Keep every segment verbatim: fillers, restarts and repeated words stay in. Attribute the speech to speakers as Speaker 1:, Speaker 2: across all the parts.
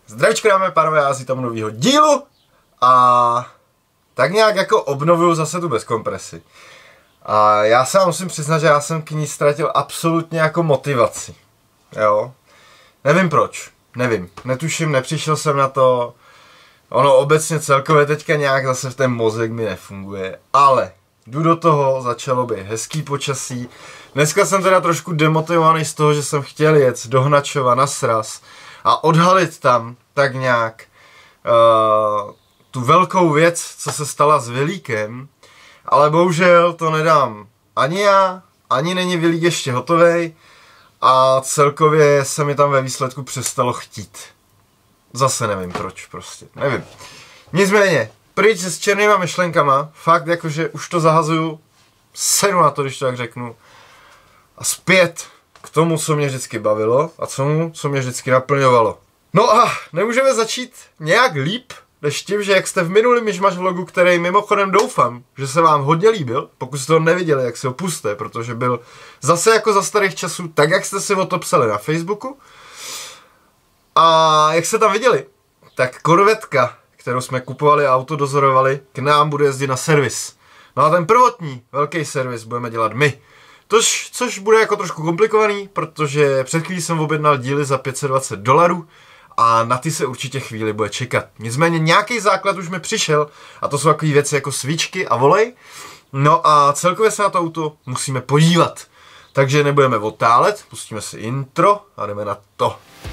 Speaker 1: Zdravíčko, dámy a pánové, já si tam novýho dílu a tak nějak jako obnovuju zase tu bezkompresi. A já se vám musím přiznat, že já jsem k ní ztratil absolutně jako motivaci. Jo? Nevím proč, nevím, netuším, nepřišel jsem na to. Ono obecně celkově teďka nějak zase v ten mozek mi nefunguje, ale jdu do toho, začalo být hezký počasí. Dneska jsem teda trošku demotivovaný z toho, že jsem chtěl jet do Hnačova na sraz a odhalit tam tak nějak uh, tu velkou věc, co se stala s Vilíkem, ale bohužel to nedám ani já, ani není Vilík ještě hotovej a celkově se mi tam ve výsledku přestalo chtít. Zase nevím proč, prostě, nevím. Nicméně, pryč se s černýma myšlenkama, fakt jakože už to zahazuju, seru na to, když to tak řeknu, a zpět k tomu, co mě vždycky bavilo a tomu, co mě vždycky naplňovalo. No a nemůžeme začít nějak líp, než tím, že jak jste v minulém myšmaš vlogu, který mimochodem doufám, že se vám hodně líbil, pokud jste ho neviděli, jak si ho puste, protože byl zase jako za starých časů, tak jak jste si o to psali na Facebooku. A jak jste tam viděli, tak korvetka, kterou jsme kupovali a auto dozorovali, k nám bude jezdit na servis. No a ten prvotní velký servis budeme dělat my. Tož, což bude jako trošku komplikovaný, protože před chvílí jsem objednal díly za pět set dvacet dolarů a na ty se určitě chvíli bude čekat. Nicméně nějaký základ už mi přišel a to jsou takové věci jako svíčky a volej. No a celkově se na to auto musíme podívat. Takže nebudeme otálet, pustíme si intro a jdeme na to.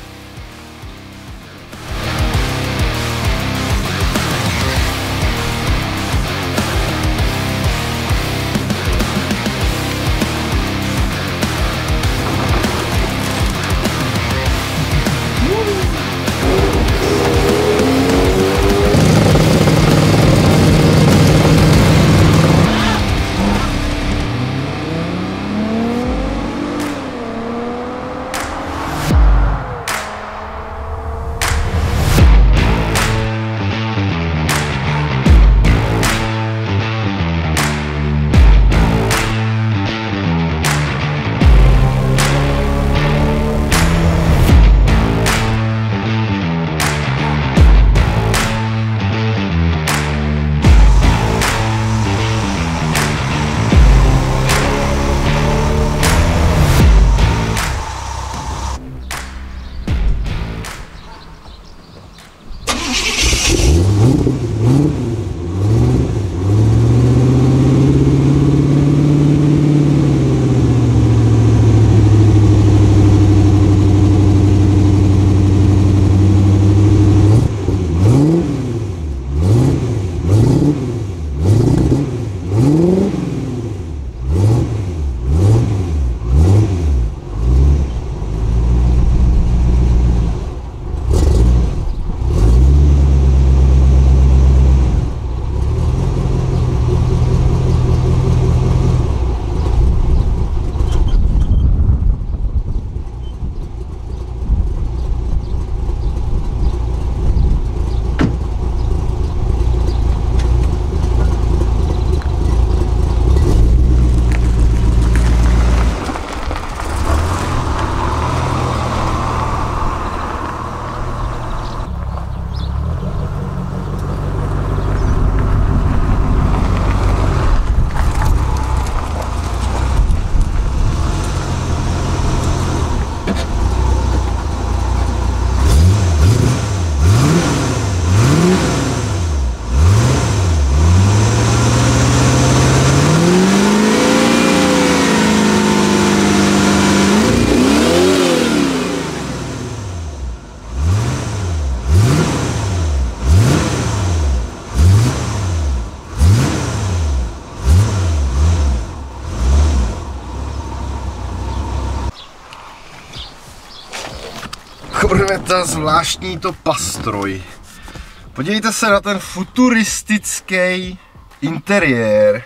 Speaker 1: Ta zvláštní to pastroj. Podívejte se na ten futuristický interiér,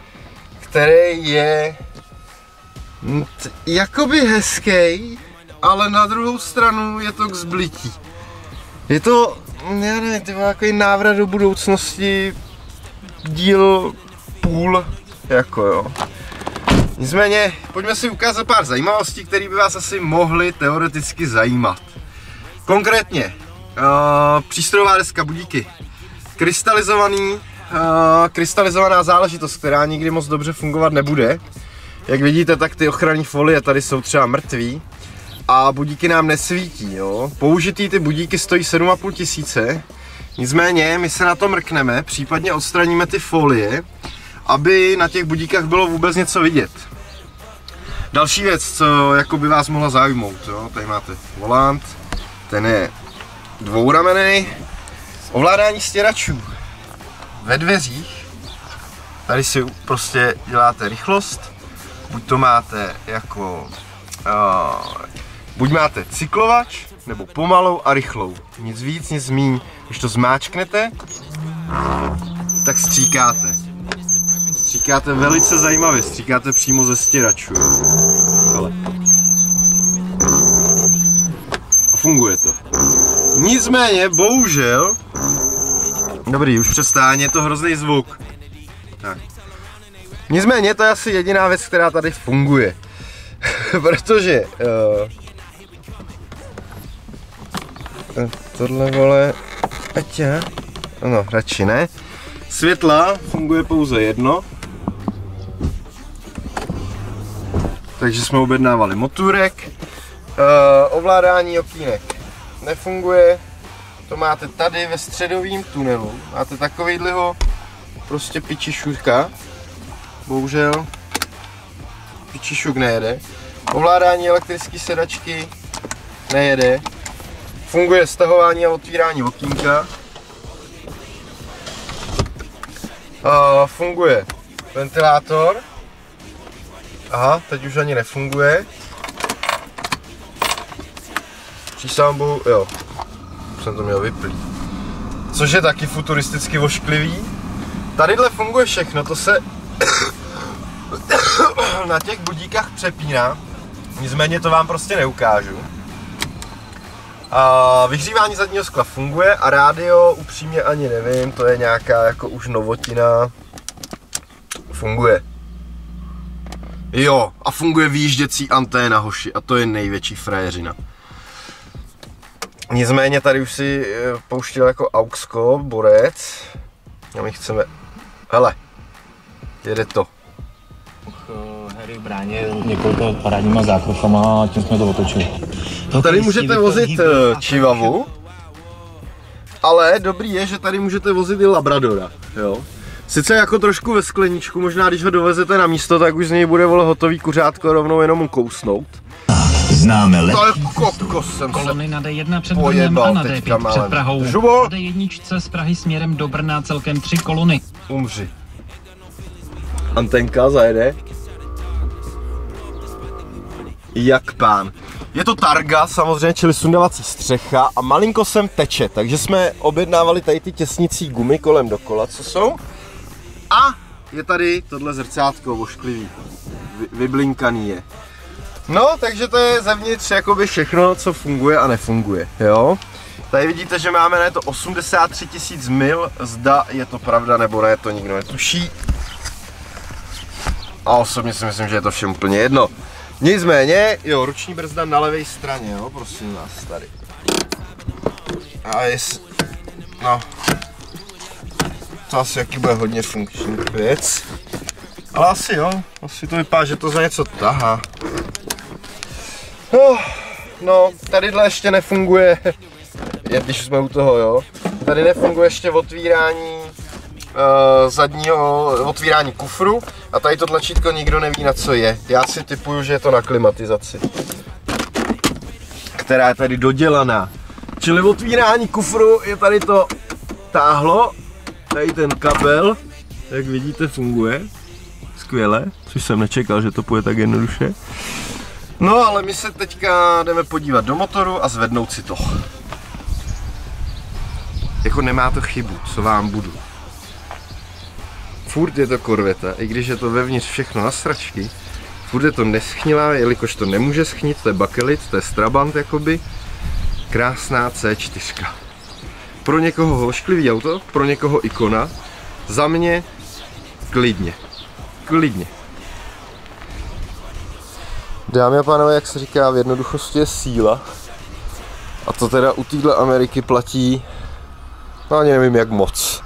Speaker 1: který je jakoby hezký, ale na druhou stranu je to k zblití. Je to, já nevím, to je takový návrat do budoucnosti, díl půl, jako jo. Nicméně, pojďme si ukázat pár zajímavostí, které by vás asi mohly teoreticky zajímat. Konkrétně, přístrojová deska, budíky. Krystalizovaný, uh, krystalizovaná záležitost, která nikdy moc dobře fungovat nebude. Jak vidíte, tak ty ochranné folie tady jsou třeba mrtví a budíky nám nesvítí. Jo? Použitý ty budíky stojí sedm a půl tisíce, nicméně my se na to mrkneme, případně odstraníme ty folie, aby na těch budíkách bylo vůbec něco vidět. Další věc, co jako by vás mohla zaujmout, jo? Tady máte volant, ten je dvouramenný, ovládání stěračů ve dveřích, tady si prostě děláte rychlost, buď to máte jako, uh, buď máte cyklovač, nebo pomalou a rychlou, nic víc, nic míň, když to zmáčknete, tak stříkáte. Stříkáte velice zajímavě, stříkáte přímo ze stěračů. Ale. A funguje to. Nicméně, bohužel, dobrý, už přestání, je to hrozný zvuk. Tak. Nicméně, to je asi jediná věc, která tady funguje. Protože uh, tohle vole, ať je, no, radši ne. Světla funguje pouze jedno. Takže jsme objednávali motůrek. Uh, ovládání okýnek nefunguje. To máte tady ve středovém tunelu. Máte takovýhleho prostě pičišurka. Bohužel pičišuk nejede. Ovládání elektrické sedačky nejede. Funguje stahování a otvírání okýnka. Uh, funguje ventilátor. Aha, teď už ani nefunguje. Přísám bohu, jo, jsem to měl vyplý. Což je taky futuristicky ošklivý. Tadyhle funguje všechno, to se na těch budíkách přepíná. Nicméně to vám prostě neukážu. A vyhřívání zadního skla funguje a rádio upřímně ani nevím, to je nějaká jako už novotina. Funguje. Jo, a funguje výjížděcí anténa, hoši, a to je největší frajeřina. Nicméně tady už si pouštěl jako auxko, borec. A my chceme, hele, jede to.
Speaker 2: Harry v bráně několika parádníma zákrokama a tím jsme to otočili.
Speaker 1: Tady můžete vozit čivavu, ale dobrý je, že tady můžete vozit i labradora, jo. Sice jako trošku ve skleníčku, možná když ho dovezete na místo, tak už z něj bude vole hotový kuřátko rovnou jenom mu kousnout.
Speaker 3: Známe lepší
Speaker 2: kolony na D jedna před Brnem a na D pět před Prahou.
Speaker 1: Žubo.
Speaker 2: Na D jedna z Prahy směrem do Brna celkem tři kolony.
Speaker 1: Umři. Antenka zajede. Jak pán. Je to targa samozřejmě, čili sundavací střecha a malinko sem teče, takže jsme objednávali tady ty těsnicí gumy kolem dokola, co jsou. A je tady tohle zrcátko ošklivý, Vy, vyblinkaný je. No, takže to je zevnitř jakoby všechno, co funguje a nefunguje, jo. Tady vidíte, že máme na to osmdesát tři tisíc mil, zda je to pravda nebo ne, to nikdo netuší. A osobně si myslím, že je to všem úplně jedno. Nicméně, jo, ruční brzda na levé straně, jo, prosím vás, tady. A jest, no, to asi jaký bude hodně funkční věc. Ale asi jo, asi to vypadá, že to za něco tahá. No, no, tadyhle ještě nefunguje, když jsme u toho, jo. Tady nefunguje ještě otvírání uh, zadního, otvírání kufru a tady to tlačítko nikdo neví, na co je. Já si tipuju, že je to na klimatizaci, která je tady dodělaná. Čili otvírání kufru je tady to táhlo, tady ten kabel, jak vidíte, funguje. Skvěle, což jsem nečekal, že to půjde tak jednoduše. No ale my se teďka jdeme podívat do motoru a zvednout si to. Jako nemá to chybu, co vám budu. Furt je to korveta, i když je to vevnitř všechno na sračky. Furt je to neschnilá, jelikož to nemůže schnit, to je bakelit, to je Strabant jakoby. Krásná C čtyři. Pro někoho hošklivý auto, pro někoho ikona. Za mě klidně. Klidně. Dámy a pánové, jak se říká, v jednoduchosti je síla. A to teda u téhle Ameriky platí, no ani nevím jak moc.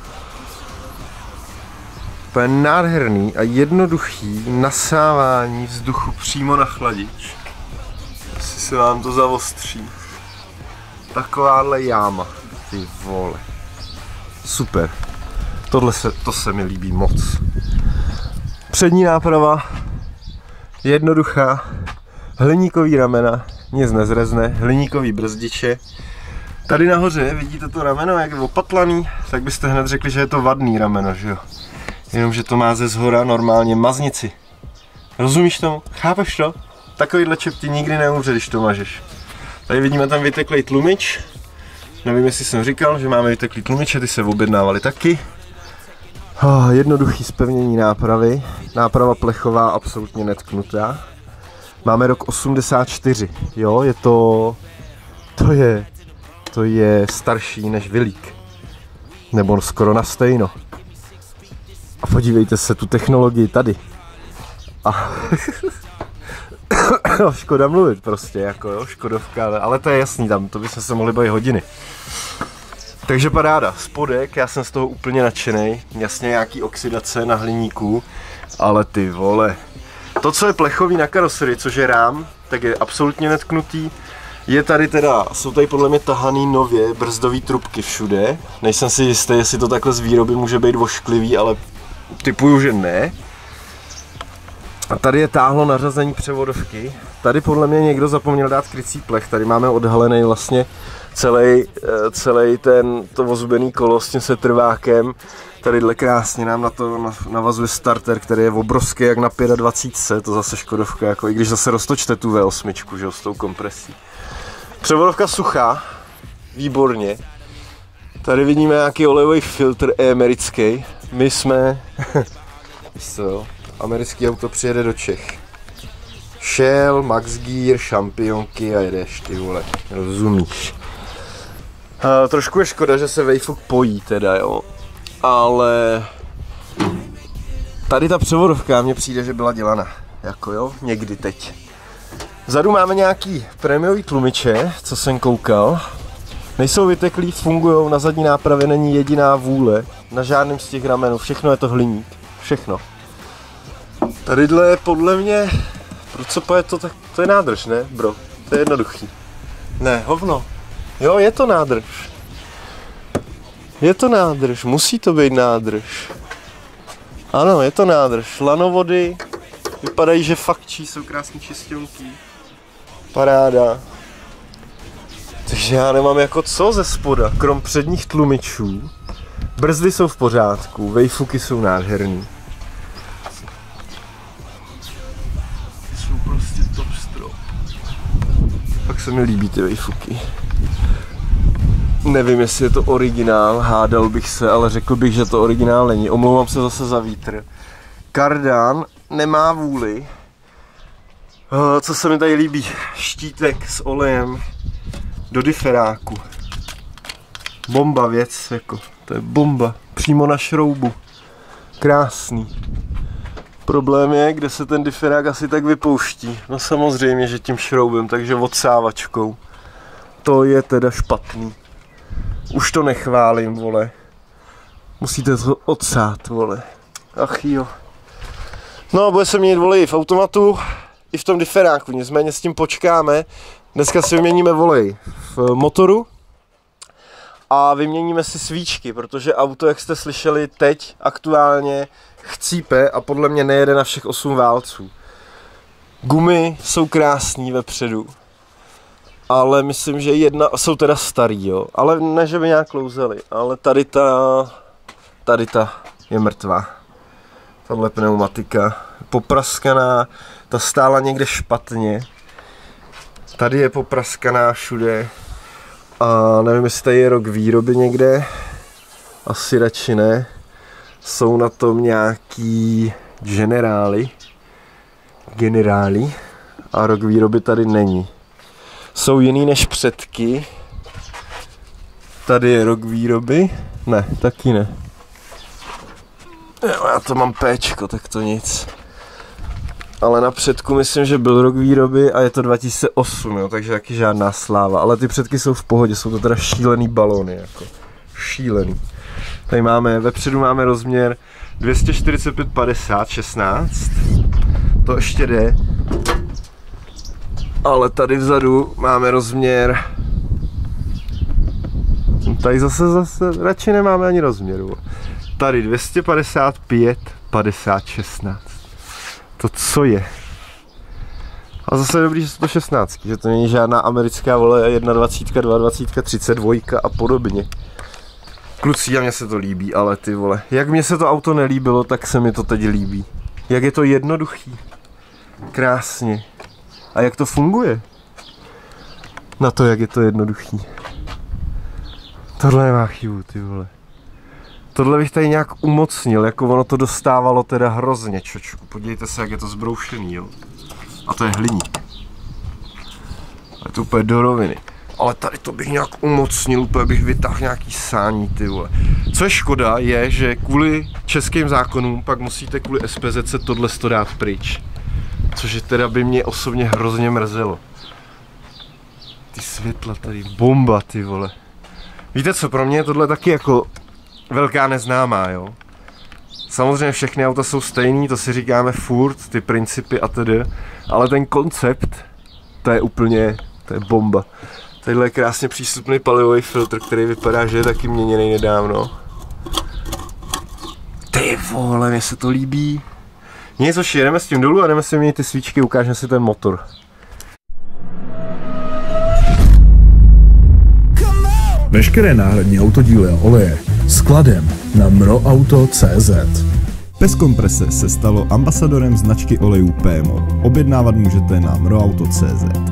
Speaker 1: To je nádherný a jednoduchý nasávání vzduchu přímo na chladič. Asi se vám to zavostří. Takováhle jáma, ty vole. Super. Tohle se, to se mi líbí moc. Přední náprava, jednoduchá, hliníkový ramena, nic nezrezne, hliníkový brzdiče. Tady nahoře vidíte to rameno, jak je opatlaný, tak byste hned řekli, že je to vadný rameno, že jo? Jenomže to má ze zhora normálně maznici. Rozumíš tomu? Chápeš to? Takovýhle čep ti nikdy neumře, když to mažeš. Tady vidíme tam vyteklý tlumič. Nevím, jestli jsem říkal, že máme vyteklý tlumiče, ty se objednávali taky. Oh, jednoduchý zpevnění nápravy. Náprava plechová, absolutně netknutá. Máme rok osmdesát čtyři, jo, je to... To je... To je starší než Vilík. Nebo skoro na stejno. A podívejte se, tu technologii tady. A... no, škoda mluvit prostě, jako jo, škodovka, ale, ale to je jasný, tam to bychom se mohli bavit hodiny. Takže paráda, spodek, já jsem z toho úplně nadšenej, jasně nějaký oxidace na hliníku, ale ty vole. To, co je plechový na karoserii, což je rám, tak je absolutně netknutý. Je tady teda, jsou tady podle mě tahaný nově brzdové trubky všude. Nejsem si jistý, jestli to takhle z výroby může být vošklivý, ale typuju, že ne. A tady je táhlo nařazení převodovky. Tady podle mě někdo zapomněl dát krycí plech. Tady máme odhalený vlastně celý, celý ten, to ozubený kolo s tím setrvákem. Tadyhle krásně nám na to navazuje starter, který je obrovský jak na dvacet pět. To zase škodovka, jako i když zase roztočte tu V osm, že jo, s tou kompresí. Převodovka suchá, výborně. Tady vidíme nějaký olejový filtr americký. My jsme, víš co, americký auto přijede do Čech. Shell, Max Gear, šampionky a jedeš, ty vole, rozumíš. Uh, trošku je škoda, že se Wayfook pojí teda, jo. Ale tady ta převodovka mně přijde, že byla dělaná, jako jo, někdy teď. Vzadu máme nějaký prémiový tlumiče, co jsem koukal. Nejsou vyteklý, fungují, na zadní nápravě není jediná vůle, na žádném z těch ramenů, všechno je to hliník, všechno. Tadyhle je podle mě, pro co je to, tak to je nádrž, ne bro, to je jednoduchý. Ne, hovno, jo, je to nádrž. Je to nádrž, musí to být nádrž. Ano, je to nádrž, lanovody, vypadají, že fakčí, jsou krásný čistěnky. Paráda. Takže já nemám jako co ze spoda, krom předních tlumičů. Brzdy jsou v pořádku, Wayfooky jsou nádherný. Jsou prostě top strop. Pak se mi líbí ty Wayfooky. Nevím, jestli je to originál, hádal bych se, ale řekl bych, že to originál není. Omlouvám se zase za vítr. Kardan nemá vůli. Co se mi tady líbí? Štítek s olejem do diferáku. Bomba věc, jako, to je bomba. Přímo na šroubu. Krásný. Problém je, kde se ten diferák asi tak vypouští. No samozřejmě, že tím šroubem, takže odsávačkou. To je teda špatný. Už to nechválím, vole. Musíte to odsát, vole. Ach jo. No, bude se měnit, vole, i v automatu, i v tom diferáku, nicméně s tím počkáme. Dneska si vyměníme volej v motoru a vyměníme si svíčky, protože auto, jak jste slyšeli teď, aktuálně chcípe a podle mě nejede na všech osm válců. Gumy jsou krásný vepředu, ale myslím, že jedna, jsou teda starý, jo, ale ne, že by nějak klouzeli, ale tady ta, tady ta je mrtvá. Tahle pneumatika, popraskaná, ta stála někde špatně. Tady je popraskaná všude a nevím, jestli tady je rok výroby někde, asi radši ne. Jsou na tom nějaký generály, generály a rok výroby tady není. Jsou jiný než předky. Tady je rok výroby, ne, taky ne. Jo, já to mám péčko, tak to nic. Ale na předku myslím, že byl rok výroby a je to dva tisíce osm, jo, takže taky žádná sláva. Ale ty předky jsou v pohodě, jsou to teda šílený balóny, jako šílený. Tady máme, vepředu máme rozměr dvě stě čtyřicet pět padesát šestnáct, to ještě jde. Ale tady vzadu máme rozměr, tady zase zase radši nemáme ani rozměru. Tady dvě stě padesát pět padesát šestnáct. To co je? A zase je dobrý, že jsou to šestnáctky, že to není žádná americká vole dvacet jedna, dvacet dva, třicet dva a podobně. Kluci, a mně se to líbí, ale ty vole, jak mně se to auto nelíbilo, tak se mi to teď líbí. Jak je to jednoduchý. Krásně. A jak to funguje? Na to, jak je to jednoduchý. Tohle nemá chybu, ty vole. Tohle bych tady nějak umocnil, jako ono to dostávalo teda hrozně, čočku. Podívejte se, jak je to zbroušený, jo. A to je hliník. A je to úplně do roviny. Ale tady to bych nějak umocnil, úplně bych vytáhl nějaký sání, ty vole. Co je škoda, je, že kvůli českým zákonům pak musíte kvůli S P Z C tohle dát pryč. Což je teda by mě osobně hrozně mrzelo. Ty světla tady, bomba, ty vole. Víte co, pro mě je tohle taky jako velká neznámá, jo. Samozřejmě všechny auta jsou stejný, to si říkáme furt, ty principy a tedy, ale ten koncept, to je úplně, to je bomba. Tadyhle je krásně přístupný palivový filtr, který vypadá, že je taky měněný nedávno. Ty vole, mně se to líbí. Nic, což jedeme s tím dolů a jdeme si měnit ty svíčky, ukážeme si ten motor.
Speaker 4: Veškeré náhradní autodíly a oleje skladem na mroauto tečka cé zet.
Speaker 5: Bez komprese se stalo ambasadorem značky olejů P M O. Objednávat můžete na mroauto tečka cé zet.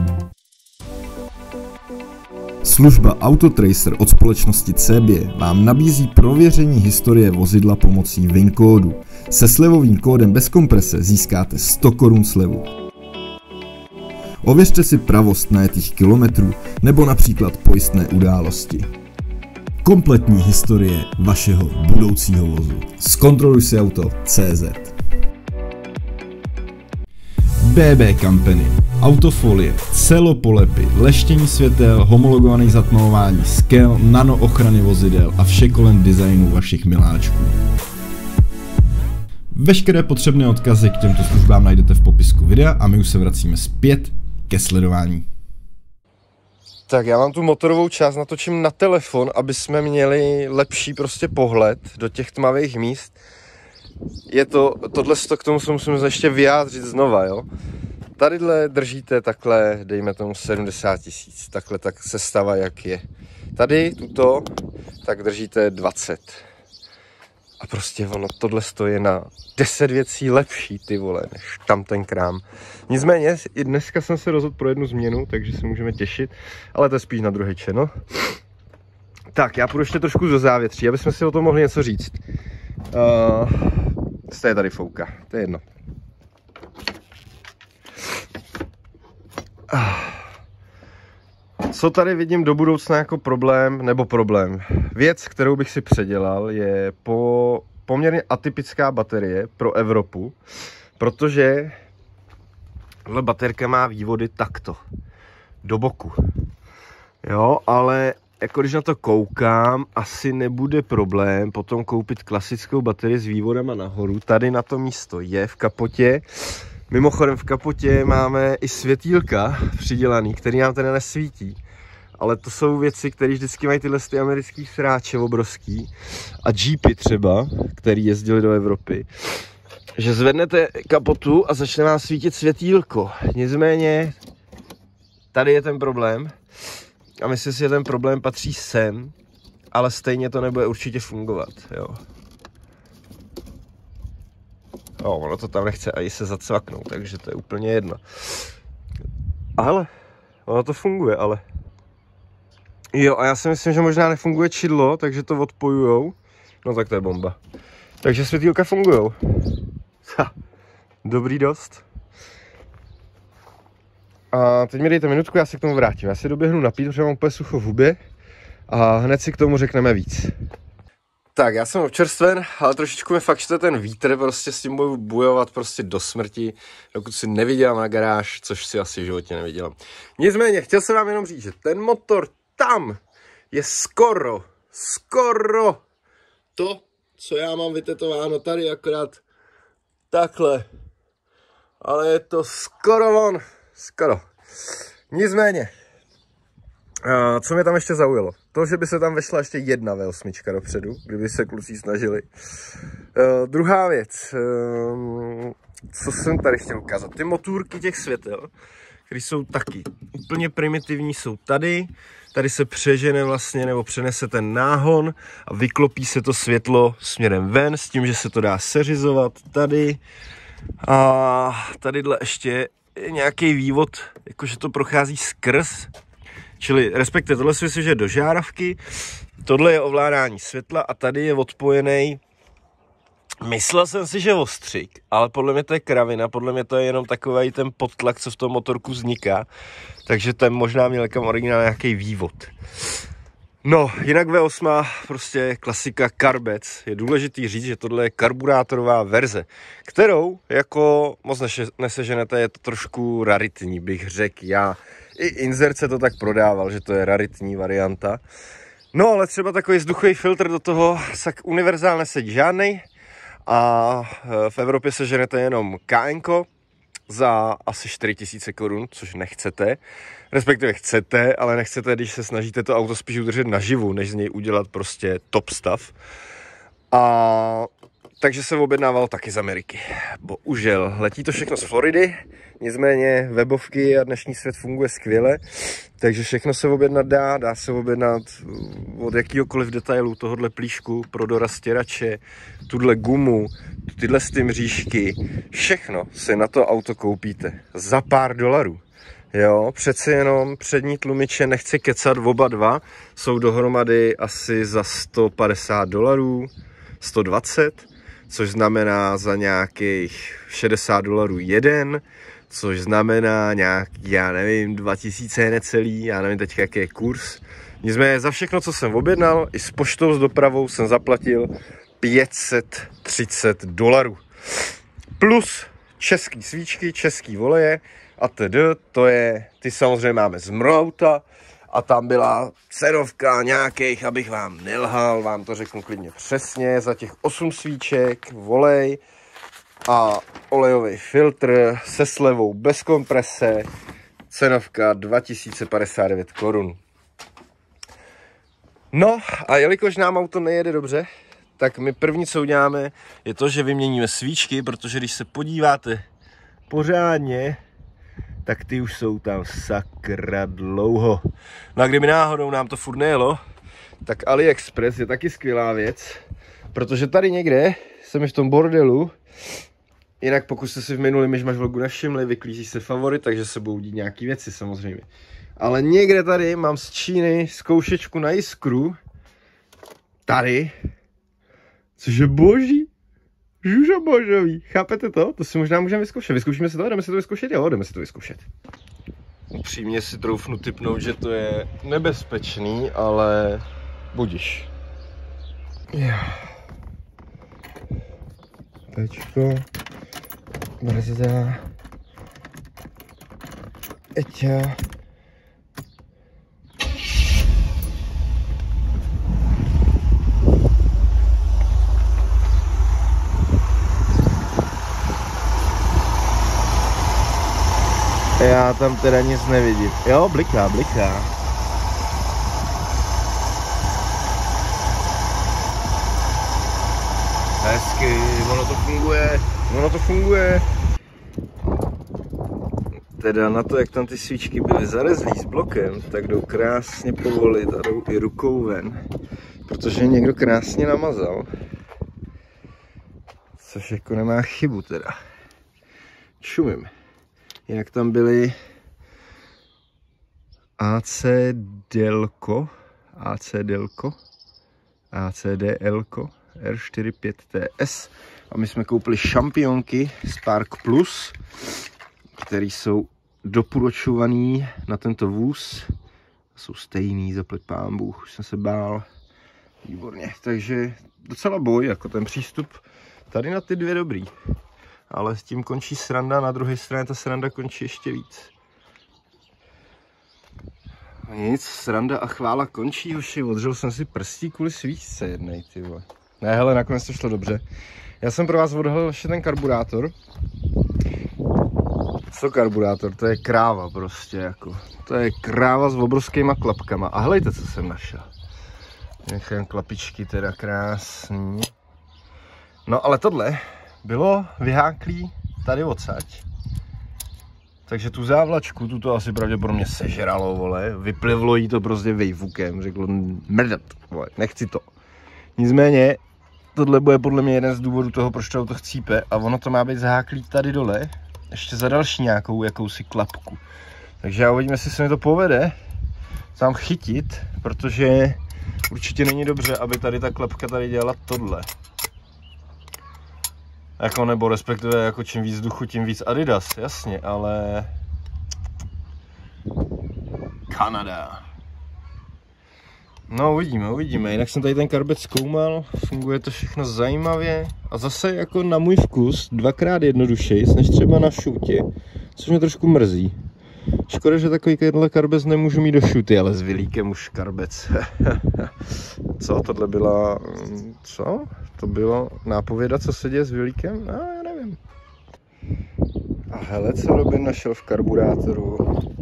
Speaker 5: Služba Autotracer od společnosti C B E vám nabízí prověření historie vozidla pomocí V I N kódu. Se slevovým kódem bez komprese získáte sto korun slevu. Ověřte si pravost najetých kilometrů nebo například pojistné události. Kompletní historie vašeho budoucího vozu. Zkontroluj si auto tečka cé zet. B B Company. Autofolie, celopolepy, leštění světel, homologovaný zatmalování skel, nano ochrany vozidel a vše kolem designu vašich miláčků. Veškeré potřebné odkazy k těmto službám najdete v popisku videa a my už se vracíme zpět ke sledování.
Speaker 1: Tak já mám tu motorovou část, natočím na telefon, aby jsme měli lepší prostě pohled do těch tmavých míst. Je to, tohle k tomu se musím ještě vyjádřit znova, jo. Tadyhle držíte takhle, dejme tomu sedmdesát tisíc, takhle tak sestava jak je. Tady tuto, tak držíte dvacet. A prostě ono, tohle stojí na deset věcí lepší, ty vole, než tam ten krám. Nicméně, i dneska jsem se rozhodl pro jednu změnu, takže se můžeme těšit, ale to je spíš na druhý channel. Tak, já půjdu ještě trošku do závětří, aby jsme si o tom mohli něco říct. Uh, to je tady fouka, to je jedno. Co tady vidím do budoucna jako problém, nebo problém? Věc, kterou bych si předělal, je po poměrně atypická baterie pro Evropu, protože tahle baterka má vývody takto, do boku. Jo, ale jako když na to koukám, asi nebude problém potom koupit klasickou baterii s vývodama nahoru. Tady na to místo je v kapotě. Mimochodem v kapotě máme i světýlka přidělaný, který nám teda nesvítí. Ale to jsou věci, které vždycky mají tyhle ty americký sráče obrovský. A Jeepy třeba, který jezdili do Evropy. Že zvednete kapotu a začne vám svítit světýlko. Nicméně tady je ten problém. A myslím si, že ten problém patří sem. Ale stejně to nebude určitě fungovat, jo. No, ono to tam nechce ani se zacvaknout, takže to je úplně jedno. Ale, ono to funguje, ale. Jo, a já si myslím, že možná nefunguje čidlo, takže to odpojujou. No tak to je bomba. Takže světýlka fungujou. Ha, dobrý dost. A teď mi dejte minutku, já se k tomu vrátím. Já si doběhnu napít, protože mám úplně sucho v hubě. A hned si k tomu řekneme víc. Tak, já jsem občerstven, ale trošičku mi fakt štve ten vítr, prostě s tím budu bojovat prostě do smrti, dokud si nevydělám na garáž, což si asi v životě nevydělám. Nicméně, chtěl jsem vám jenom říct, že ten motor tam je skoro, skoro to, co já mám vytetováno tady, akorát takhle. Ale je to skoro on, skoro. Nicméně, Uh, co mě tam ještě zaujalo? To, že by se tam vešla ještě jedna V osm dopředu, kdyby se kluci snažili. Uh, druhá věc, uh, co jsem tady chtěl ukázat. Ty motůrky těch světel, které jsou taky úplně primitivní, jsou tady. Tady se přežene vlastně, nebo přenese ten náhon a vyklopí se to světlo směrem ven, s tím, že se to dá seřizovat tady. A tadyhle ještě je nějaký vývod, jakože to prochází skrz. Čili respektive tohle si myslím, že je do žáravky, tohle je ovládání světla a tady je odpojený. Myslel jsem si, že ostřik, ale podle mě to je kravina, podle mě to je jenom takový ten podtlak, co v tom motorku vzniká, takže ten možná měl kam originál nějaký vývod. No, jinak V osm, prostě klasika Carbec. Je důležitý říct, že tohle je karburátorová verze, kterou jako moc neseženete, je to trošku raritní, bych řekl já. I Insert se to tak prodával, že to je raritní varianta. No, ale třeba takový vzduchový filtr do toho tak univerzál nesedí žádnej. A v Evropě seženete jenom K N ko za asi čtyři tisíce korun, což nechcete. Respektive chcete, ale nechcete, když se snažíte to auto spíš udržet naživu, než z něj udělat prostě top stav. A takže se objednával taky z Ameriky. Bohužel, letí to všechno z Floridy, nicméně webovky a dnešní svět funguje skvěle, takže všechno se objednat dá, dá se objednat od jakýhokoliv detailu tohohle plíšku pro doraz stěrače, tuhle gumu, tyhle ty mřížky, všechno si na to auto koupíte za pár dolarů. Jo, přeci jenom přední tlumiče, nechci kecat, oba dva jsou dohromady asi za sto padesát dolarů, sto dvacet, což znamená za nějakých šedesát dolarů jeden, což znamená nějak, já nevím, dva tisíce necelý, já nevím teď, jaký je kurz. Nicméně za všechno, co jsem objednal, i s poštou, s dopravou jsem zaplatil pět set třicet dolarů. Plus český svíčky, český voleje a tedy, to je, ty samozřejmě máme z Mroauta a tam byla cenovka nějakých, abych vám nelhal, vám to řeknu klidně přesně, za těch osm svíček, volej a olejový filtr se slevou bez komprese, cenovka dva tisíce padesát devět korun. No a jelikož nám auto nejede dobře, tak my první, co uděláme, je to, že vyměníme svíčky, protože když se podíváte pořádně, tak ty už jsou tam sakra dlouho. No a kdyby náhodou nám to furt nejelo, tak AliExpress je taky skvělá věc, protože tady někde jsem v tom bordelu, jinak pokud jste si v minulém Myšmaš vlogu nevšimli, vyklízí se favorit, takže se budou dít nějaký věci samozřejmě. Ale někde tady mám z Číny zkoušečku na jiskru, tady, což je boží. Žužo božový, chápete to? To si možná můžeme vyzkoušet. Vyzkoušíme si to? Jdeme si to vyzkoušet? Jo, jdeme si to vyzkoušet. Upřímně si troufnu tipnout, že to je nebezpečný, ale budiš. Jo. Pečko. Brzda. Eťa. Já tam teda nic nevidím. Jo, bliká, bliká. Hezky, ono to funguje, ono to funguje. Teda na to, jak tam ty svíčky byly zarezlý s blokem, tak jdou krásně povolit a jdou i rukou ven. Protože někdo krásně namazal. Což jako nemá chybu teda. Čumím. Jak tam byly A C Delko, A C Delko, A C D Lko, R čtyřicet pět T S a my jsme koupili šampionky Spark Plus, které jsou doporučované na tento vůz. Jsou stejný, zaplet pán Bůh, už jsem se bál. Výborně, takže docela boj, jako ten přístup tady na ty dvě dobrý. Ale s tím končí sranda, na druhé straně ta sranda končí ještě víc. Nic, sranda a chvála končí, hoši, odřel jsem si prstí kvůli svíčce jednej, ty vole. Ne, hele, nakonec to šlo dobře. Já jsem pro vás odhalil ještě ten karburátor. Co karburátor? To je kráva prostě, jako. To je kráva s obrovskýma klapkama. A helejte, co jsem našel. Nechám klapičky teda krásný. No ale tohle bylo vyháklý tady odsaď. Takže tu závlačku, tu to asi pravděpodobně sežralo, vole. Vyplivlo jí to prostě vejfukem. Řeklo, mrdat, vole, nechci to. Nicméně, tohle bude podle mě jeden z důvodů toho, proč to auto chcípe. A ono to má být zaháklý tady dole. Ještě za další nějakou jakousi klapku. Takže já uvidím, jestli se mi to povede tam chytit, protože určitě není dobře, aby tady ta klapka tady dělala tohle. Jako nebo respektive jako čím víc vzduchu, tím víc Adidas, jasně, ale Kanada. No uvidíme, uvidíme, jinak jsem tady ten karbec zkoumal, funguje to všechno zajímavě a zase jako na můj vkus dvakrát jednodušejc než třeba na šutě, což mě trošku mrzí. Škoda, že takový karbec nemůžu mít do šuty, ale s Vilíkem už karbec. Co? Tohle byla... Co? To bylo nápověda, co se děje s Vilíkem? No, já nevím. A hele, co Robin našel v karburátoru.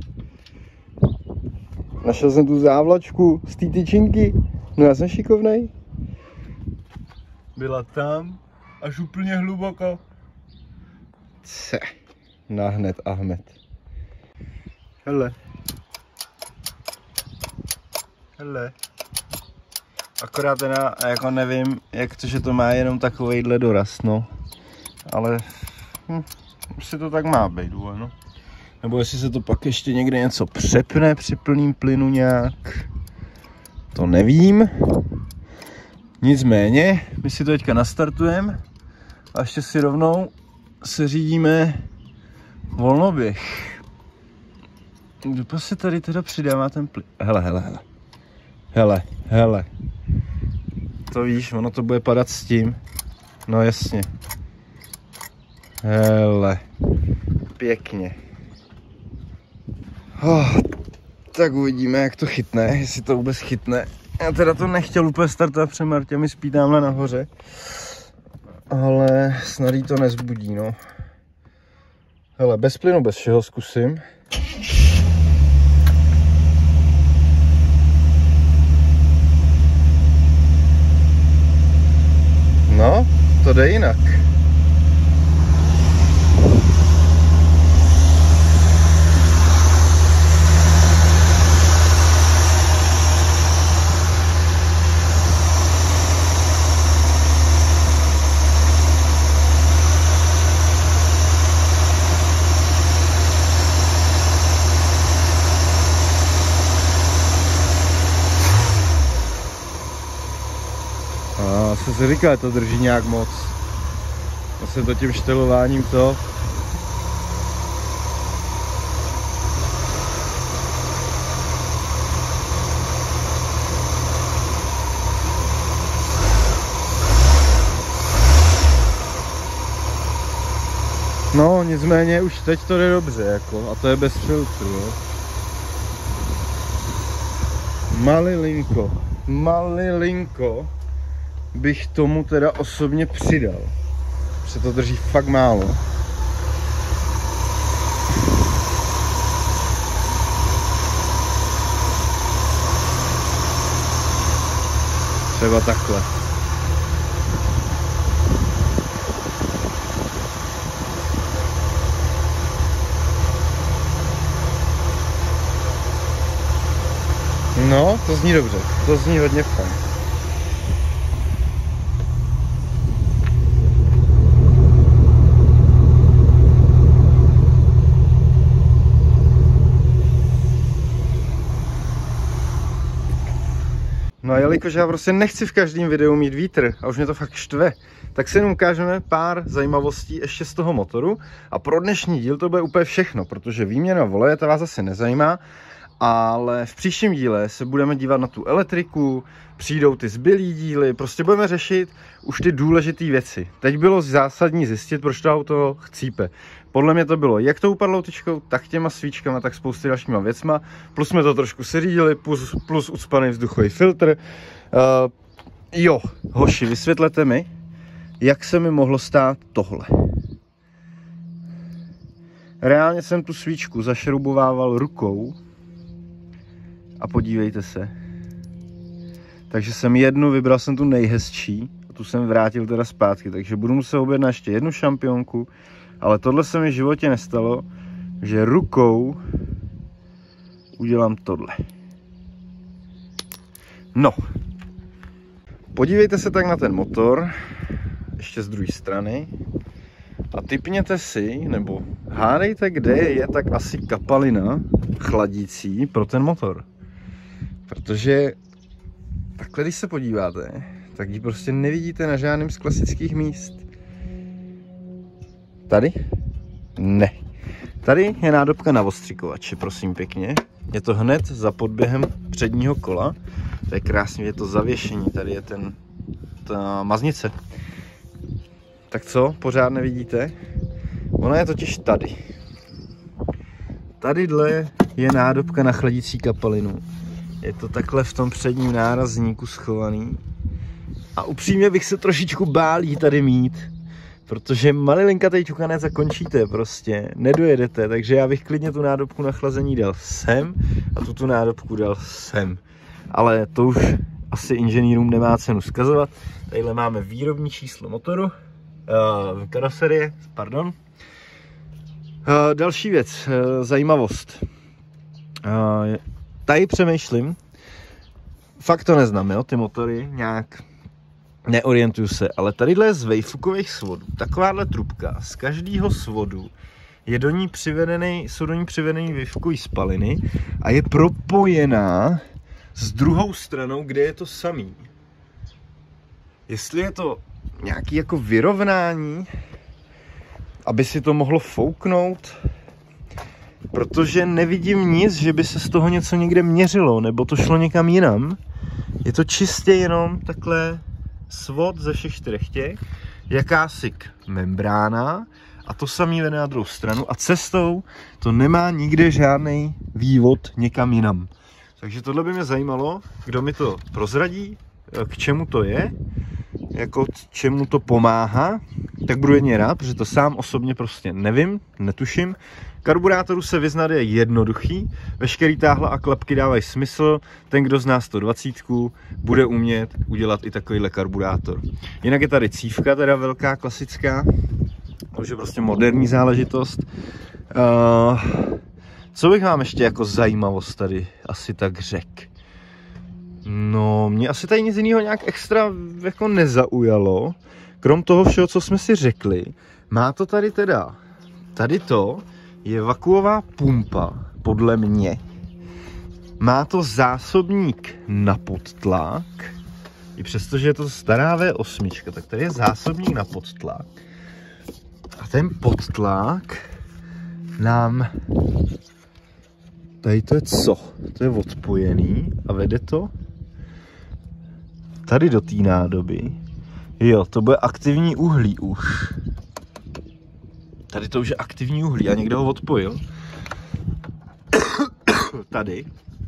Speaker 1: Našel jsem tu závlačku z té tyčinky. No já jsem šikovnej. Byla tam až úplně hluboko. Ce. Nahned Ahmed. Hele. Hele. Akorát teda, jako nevím, jak to, že to má jenom takovejhle doraz, no. Ale hm, si to tak má být, no. Nebo jestli se to pak ještě někde něco přepne při plným plynu nějak. To nevím. Nicméně, my si to teďka nastartujeme a ještě si rovnou seřídíme volnoběh. Kdo se tady teda přidává ten plyn? Hele, hele, hele. Hele, hele. To víš, ono to bude padat s tím. No jasně. Hele. Pěkně. Oh, tak uvidíme, jak to chytne, jestli to vůbec chytne. Já teda to nechtěl úplně startovat, protože Martě mi spí tamhle nahoře. Ale snad jí to nezbudí, no. Hele, bez plynu, bez všeho zkusím. No, to jde jinak. Co se říká, to drží nějak moc. Vlastně to tím štelováním to. No, nicméně už teď to jde dobře, jako, a to je bez filtru, jo. Malilinko, malilinko bych tomu teda osobně přidal. Se to drží fakt málo. Třeba takhle. No, to zní dobře. To zní hodně fajn. No a jelikož já prostě nechci v každém videu mít vítr a už mě to fakt štve, tak si jenom ukážeme pár zajímavostí ještě z toho motoru a pro dnešní díl to bude úplně všechno, protože výměna voleje to vás asi nezajímá ale v příštím díle se budeme dívat na tu elektriku, přijdou ty zbylý díly, prostě budeme řešit už ty důležité věci. Teď bylo zásadní zjistit, proč to auto chcípe. Podle mě to bylo jak tou padloutičkou, tak těma svíčkama, tak spousty dalšíma věcma, plus jsme to trošku seřídili, plus, plus ucpaný vzduchový filtr. Uh, jo, hoši, vysvětlete mi, jak se mi mohlo stát tohle. Reálně jsem tu svíčku zašroubovával rukou a podívejte se. Takže jsem jednu, vybral jsem tu nejhezčí a tu jsem vrátil teda zpátky, takže budu muset objednat ještě jednu šampionku, ale tohle se mi v životě nestalo, že rukou udělám tohle. No, podívejte se tak na ten motor, ještě z druhé strany. A tipněte si, nebo hádejte, kde je tak asi kapalina chladící pro ten motor. Protože takhle, když se podíváte, tak ji prostě nevidíte na žádném z klasických míst. Tady? Ne. Tady je nádobka na ostřikovače, prosím pěkně. Je to hned za podběhem předního kola. To je krásně, je to zavěšení, tady je ten, ta maznice. Tak co, pořád nevidíte? Ona je totiž tady. Tadyhle je nádobka na chladící kapalinu. Je to takhle v tom předním nárazníku schovaný. A upřímně bych se trošičku bál jí tady mít. Protože malinkatej ťukanec a končíte prostě. Nedojedete, takže já bych klidně tu nádobku na chlazení dal sem a tu tu nádobku dal sem. Ale to už asi inženýrům nemá cenu zkazovat. Tadyhle máme výrobní číslo motoru. Uh, karoserie, pardon. Uh, další věc, uh, zajímavost. Uh, tady přemýšlím, fakt to neznám, jo, ty motory, nějak neorientuju se, ale tadyhle je z vejfukových svodů, takováhle trubka, z každého svodu je do ní přivedený, jsou do ní přivedený vejfukový spaliny a je propojená s druhou stranou, kde je to samý. Jestli je to nějaký jako vyrovnání, aby si to mohlo fouknout, protože nevidím nic, že by se z toho něco někde měřilo, nebo to šlo někam jinam. Je to čistě jenom takhle svod ze všech čtyřech těch, jakási membrána a to samý vede na druhou stranu a cestou to nemá nikde žádný vývod někam jinam. Takže tohle by mě zajímalo, kdo mi to prozradí, k čemu to je, jako čemu to pomáhá, tak budu jedně rád, protože to sám osobně prostě nevím, netuším. Karburátoru se vyznat je jednoduchý, veškerý táhla a klapky dávají smysl, ten, kdo zná sto dvacet, bude umět udělat i takovýhle karburátor. Jinak je tady cívka, teda velká, klasická, to už je prostě moderní záležitost. Uh, co bych vám ještě jako zajímavost tady asi tak řekl? No, mě asi tady nic jiného nějak extra jako nezaujalo, krom toho všeho, co jsme si řekli. Má to tady teda, tady to je vakuová pumpa, podle mě. Má to zásobník na podtlak, i přesto, že je to stará V osm, tak tady je zásobník na podtlak. A ten podtlak nám, tady to je co? To je odpojený a vede to tady do té nádoby. Jo, to bude aktivní uhlí už. Tady to už je aktivní uhlí a někdo ho odpojil. Tady.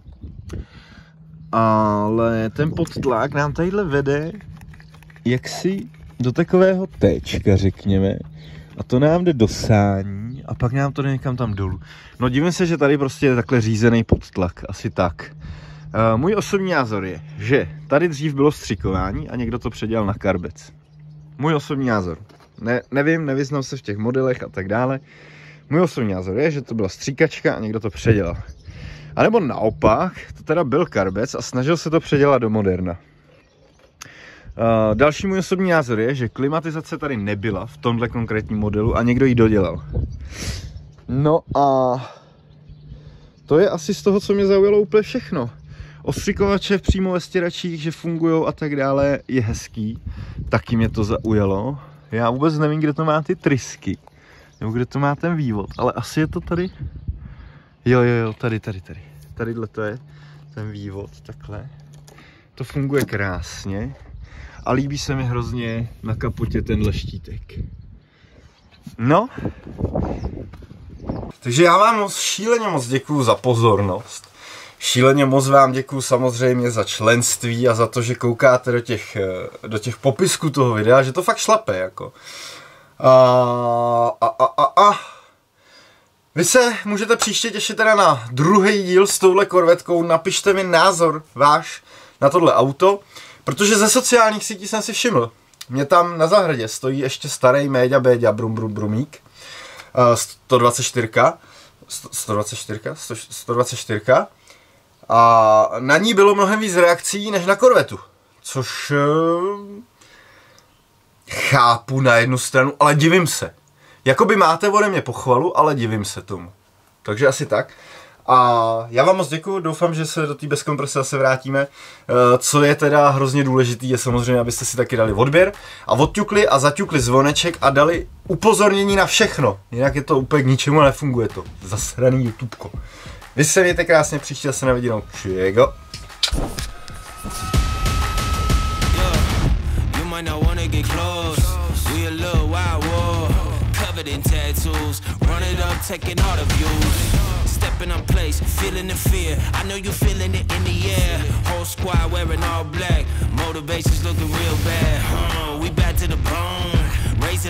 Speaker 1: Ale ten podtlak nám tadyhle vede jaksi do takového téčka, řekněme. A to nám jde do sání a pak nám to jde někam tam dolů. No divím se, že tady prostě je takhle řízený podtlak, asi tak. Uh, můj osobní názor je, že tady dřív bylo střikování a někdo to předělal na karbec. Můj osobní názor. Ne, nevím, nevyznám se v těch modelech a tak dále. Můj osobní názor je, že to byla stříkačka a někdo to předělal. A nebo naopak, to teda byl karbec a snažil se to předělat do moderna. Uh, další můj osobní názor je, že klimatizace tady nebyla v tomhle konkrétním modelu a někdo ji dodělal. No a to je asi z toho, co mě zaujalo úplně všechno. Ostřikovače přímo ve stěračích, že fungují a tak dále, je hezký. Taky mě to zaujalo. Já vůbec nevím, kde to má ty trysky. Nebo kde to má ten vývod, ale asi je to tady. Jo, jo, jo, tady, tady, tady. tadyhle to je ten vývod, takhle. To funguje krásně a líbí se mi hrozně na kapotě tenhle štítek. No. Takže já vám moc šíleně moc děkuju za pozornost. Šíleně moc vám děkuju samozřejmě za členství a za to, že koukáte do těch, do těch popisků toho videa, že to fakt šlape jako. A, a, a, a, a. Vy se můžete příště těšit teda na druhý díl s touhle korvetkou, napište mi názor váš na tohle auto, protože ze sociálních sítí jsem si všiml, mě tam na zahradě stojí ještě starý Méďa Béďa brum brum brumík, sto dvacet čtyři, sto dvacet čtyři, sto dvacet čtyři a na ní bylo mnohem víc reakcí než na korvetu, což chápu na jednu stranu, ale divím se. Jakoby máte ode mě pochvalu, ale divím se tomu. Takže asi tak. A já vám moc děkuju, doufám, že se do té bezkomprese zase vrátíme. Co je teda hrozně důležitý, je samozřejmě, abyste si taky dali odběr a odťukli a zaťukli zvoneček a dali upozornění na všechno. Jinak je to úplně k ničemu a nefunguje to. Zasraný YouTubeko. Vy se mějte krásně, příště se nevidíme. Čego.
Speaker 6: In tattoos, run it up, taking all the views. Stepping on place, feeling the fear. I know you feeling it in the air. Whole squad wearing all black. Motivation's looking real bad. Uh, we back to the bone. Raising